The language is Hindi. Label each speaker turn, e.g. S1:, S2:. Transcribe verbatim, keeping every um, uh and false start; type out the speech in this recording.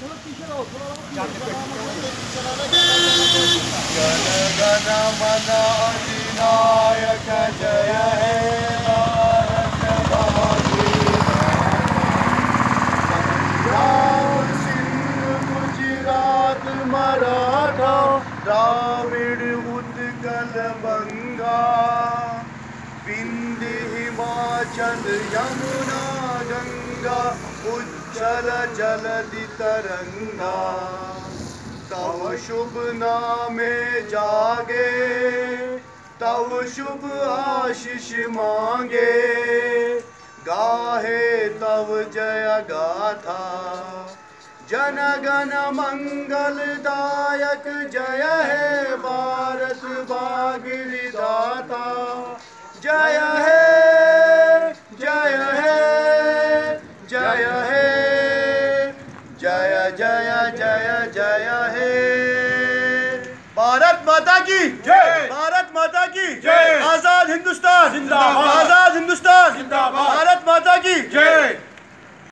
S1: गण मन अधिनायक जय हे भारत भाग्य पंजाब सिंध गुजरात मराठा द्राविड़ उत्कल बंगा विंध्य हिमाचल यमुना गंगा उज्जल जलधि तरंगा तव शुभ नामे जागे तव शुभ आशीष मांगे गाहे तव जय गाथा जन गण मंगलदायक जय हे भारत भाग्य विधाता जय हे जय हे जय हे जय जय जय जय हे भारत माता की जय भारत माता की जय आजाद हिंदुस्तान जिंदाबाद।